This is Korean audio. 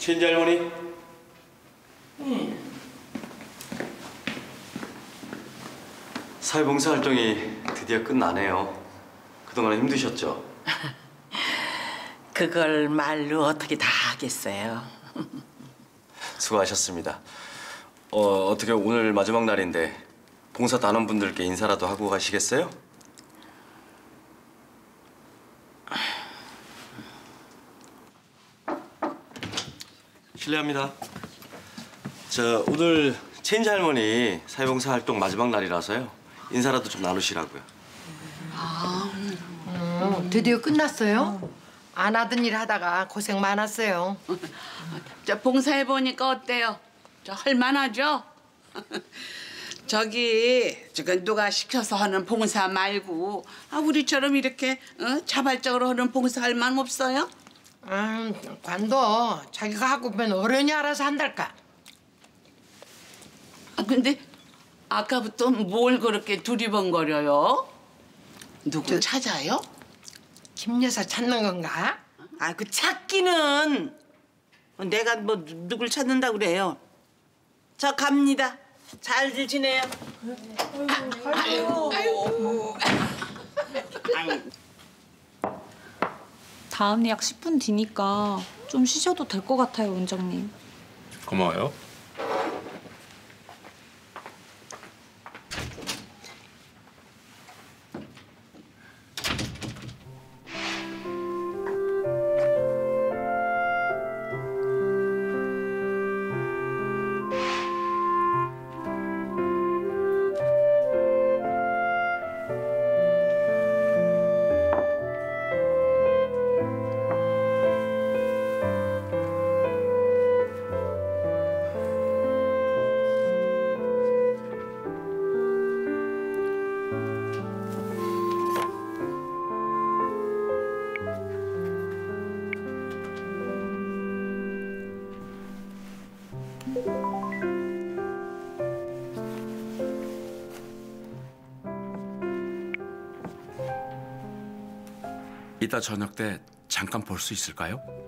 친지 할머니? 사회봉사 활동이 드디어 끝나네요. 그동안 힘드셨죠? 그걸 말로 어떻게 다 하겠어요. 수고하셨습니다. 어떻게 오늘 마지막 날인데 봉사 단원분들께 인사라도 하고 가시겠어요? 실례합니다. 오늘 체인지 할머니 사회봉사 활동 마지막 날이라서요. 인사라도 좀 나누시라고요. 드디어 끝났어요? 안 하던 일 하다가 고생 많았어요. 저 봉사해보니까 어때요? 저 할만하죠? 저건 누가 시켜서 하는 봉사 말고 우리처럼 이렇게 자발적으로 하는 봉사 할 만 없어요? 관도 자기가 하고 보면 어른이 알아서 한달까. 근데 아까부터 뭘 그렇게 두리번거려요? 누구 찾아요? 김 여사 찾는 건가? 그 찾기는 내가 뭐 누굴 찾는다 그래요. 저 갑니다. 잘들 지내요. 다음 예약 10분 뒤니까 좀 쉬셔도 될 것 같아요, 원장님. 고마워요. 이따 저녁 때 잠깐 볼 수 있을까요?